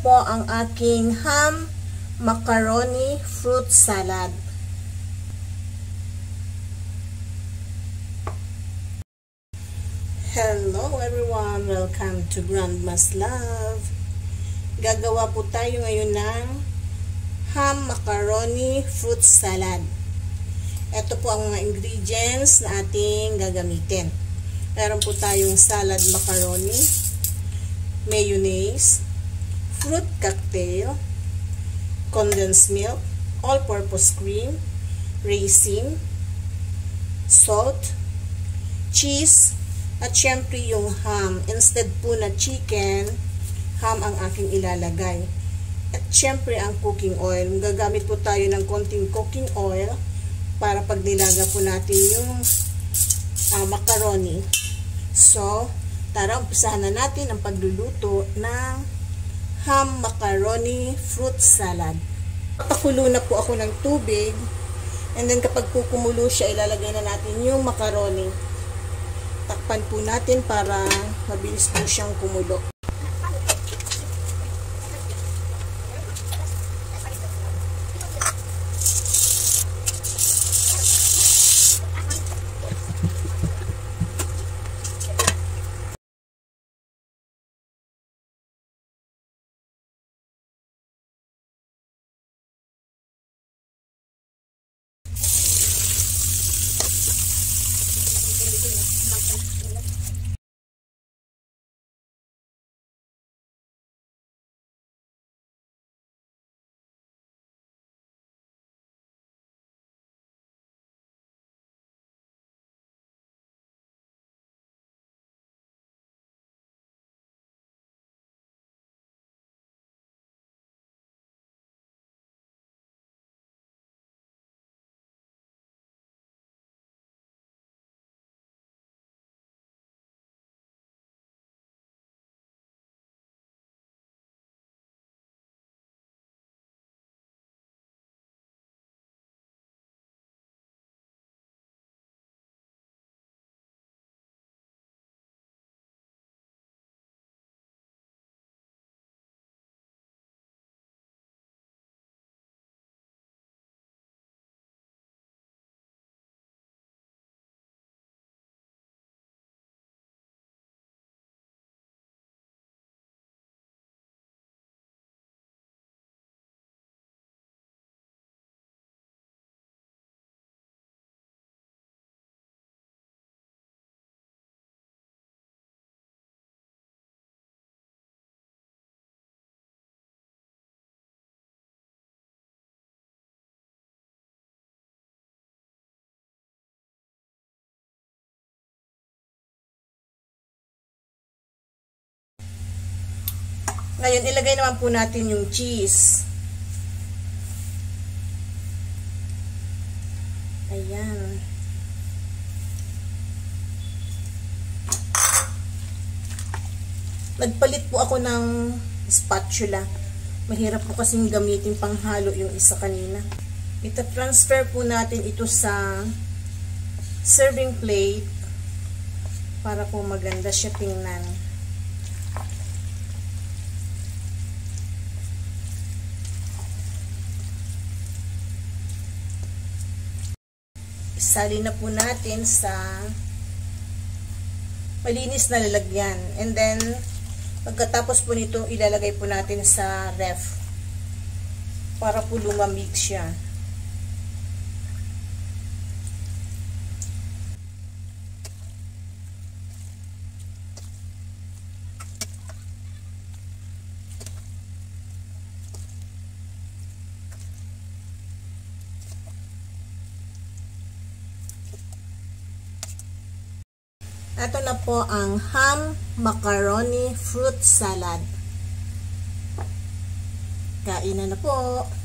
po ang aking ham macaroni fruit salad. Hello everyone! Welcome to Grandma's Love. Gagawa po tayo ngayon ng ham macaroni fruit salad. Ito po ang mga ingredients na ating gagamitin. Meron po tayong salad macaroni, mayonnaise, fruit cocktail, condensed milk, all-purpose cream, raisin, salt, cheese, at syempre yung ham. Instead po na chicken, ham ang aking ilalagay. At syempre ang cooking oil. Gagamit po tayo ng konting cooking oil para pag nilaga po natin yung macaroni. So, tara, umpisahan na natin ang pagluluto ng ham macaroni fruit salad. Pakulo na po ako ng tubig, and then kapag po kumulo siya, ilalagay na natin yung macaroni. Takpan po natin para mabilis po siyang kumulo. Ngayon, ilagay naman po natin yung cheese. Ayan. Nagpalit po ako ng spatula. Mahirap po kasing gamitin panghalo yung isa kanina. Ita-transfer po natin ito sa serving plate para po maganda siya tingnan. Isali na po natin sa malinis na lalagyan. And then, pagkatapos po nito, ilalagay po natin sa ref para po lumamig siya. Ito na po ang ham macaroni fruit salad. Kainan na po.